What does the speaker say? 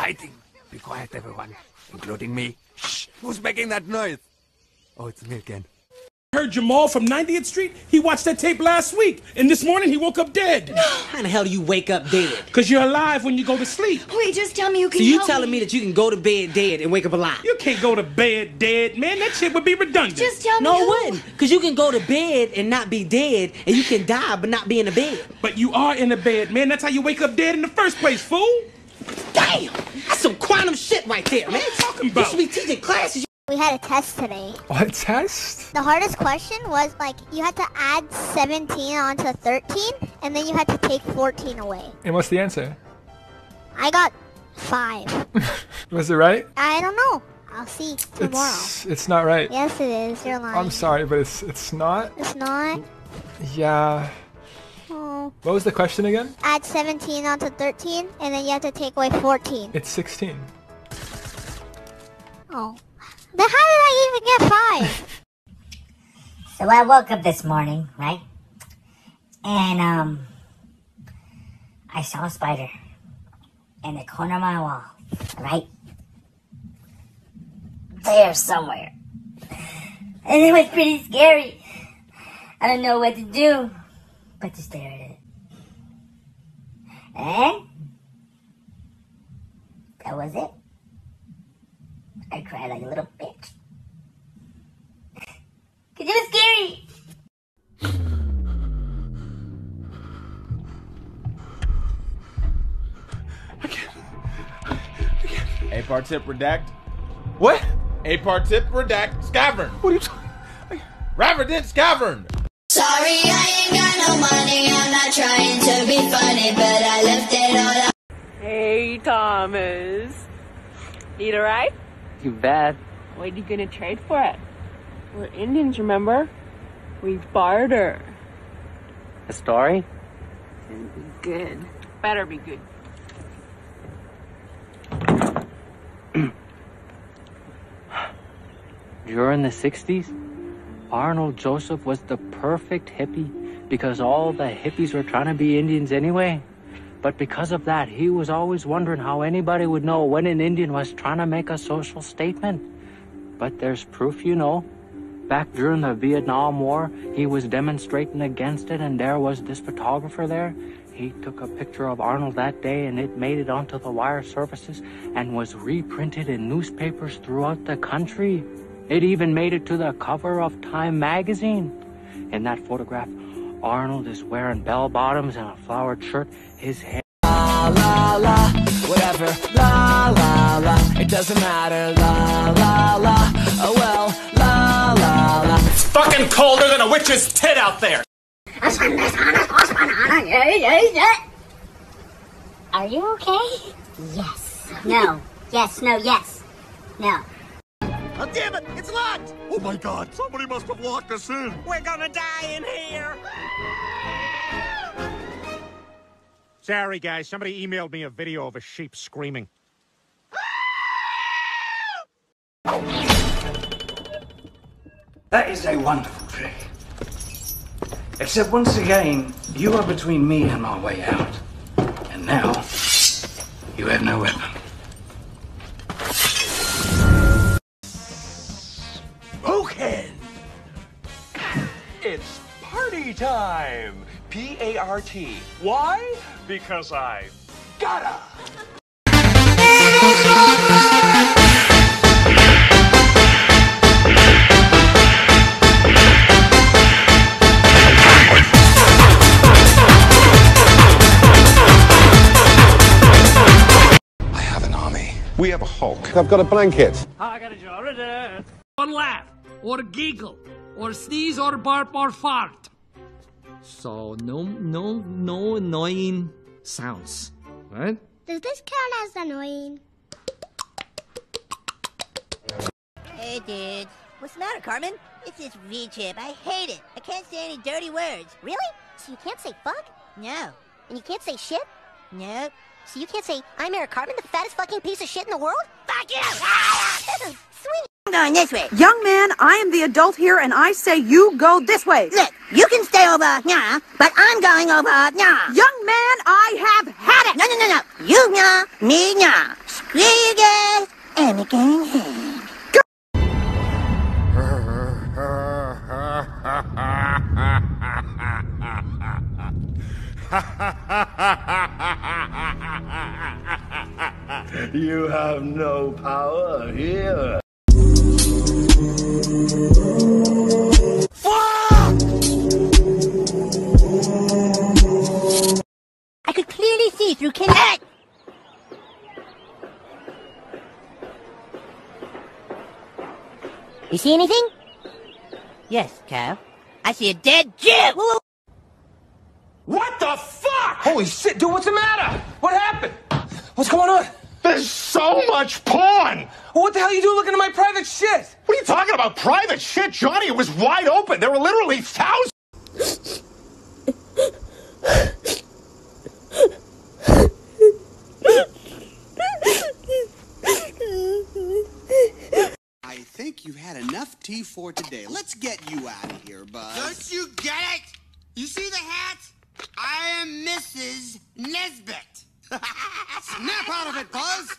exciting. Be quiet, everyone, including me. Shh, who's making that noise? Oh, it's me again. Heard Jamal from 90th Street. He watched that tape last week, and this morning he woke up dead. How in the hell do you wake up dead? Because you're alive when you go to sleep. Wait, just tell me you can So you help telling me that you can go to bed dead and wake up alive? You can't go to bed dead, man. That shit would be redundant. Just tell me No, it who. wouldn't. Because you can go to bed and not be dead, and you can die but not be in the bed. But you are in the bed, man. That's how you wake up dead in the first place, fool. Damn! That's some quantum shit right there, man. What are you talking about? You should be teaching classes. We had a test today. What test? The hardest question was like you had to add 17 onto 13 and then you had to take 14 away. And what's the answer? I got 5. Was it right? I don't know. I'll see tomorrow. It's not right. Yes, it is. You're lying. I'm sorry, but it's not. It's not? Yeah. Oh. What was the question again? Add 17 onto 13 and then you have to take away 14. It's 16. Oh. Then how did I even get 5? So I woke up this morning, right? And, I saw a spider in the corner of my wall, right? There somewhere. And it was pretty scary. I don't know what to do but to stare at it. And that was it. I cried like a little bitch. Cause it was scary. A-part tip redact. What? A-part tip redact. Scavern. What are you talking? Rapper did Scavern. Sorry, I ain't got no money. I'm not trying to be funny, but I left it all out. Hey, Thomas. Need a ride? You bet. What are you gonna trade for it? We're Indians, remember? We barter. A story? It'll be good. Better be good. During the 60s, Arnold Joseph was the perfect hippie because all the hippies were trying to be Indians anyway. But because of that, he was always wondering how anybody would know when an Indian was trying to make a social statement. But there's proof, you know. Back during the Vietnam War, he was demonstrating against it, and there was this photographer there. He took a picture of Arnold that day, and it made it onto the wire services and was reprinted in newspapers throughout the country. It even made it to the cover of Time magazine. In that photograph, Arnold is wearing bell-bottoms and a flowered shirt. His hair... La la la, whatever, la la la, it doesn't matter, la la la, oh well, la la la. It's fucking colder than a witch's tit out there. Are you okay? Yes. No. Yes. No. Yes. No. Oh, damn it! It's locked! Oh my god, somebody must have locked us in! We're gonna die in here! Sorry, guys. Somebody emailed me a video of a sheep screaming. That is a wonderful trick. Except once again, you are between me and my way out. And now, you have no weapon. Spoken! It's party time! P-A-R-T. Why? Because I gotta! I have an army. We have a Hulk. I've got a blanket. I got a jar of that. Or laugh, or giggle, or sneeze, or burp, or fart. So no annoying sounds, right? Does this count as annoying? Hey, dude. What's the matter, Carmen? It's this V-chip. I hate it. I can't say any dirty words. Really? So you can't say fuck? No. And you can't say shit? Nope. So you can't say, I'm Eric Cartman, the fattest fucking piece of shit in the world? Fuck you! Sweet. I'm going this way. Young man, I am the adult here, and I say you go this way. Look, you can stay over, nah, but I'm going over, nah. Young man, I have had it. No. You, nah, me, nah. Screw fucking head. You have no power here. I could clearly see through Ken. You see anything? Yes, Kyle. I see a dead Jew! What the fuck? Holy shit, dude, what's the matter? What happened? What's going on? There's so much porn! Well, what the hell are you doing looking at my private shit? What are you talking about? Private shit, Johnny? It was wide open. There were literally thousands. I think you've had enough tea for today. Let's get you out of here, Buzz. Don't you get it? You see the hat? I am Mrs. Nesbit. Snap out of it, Buzz!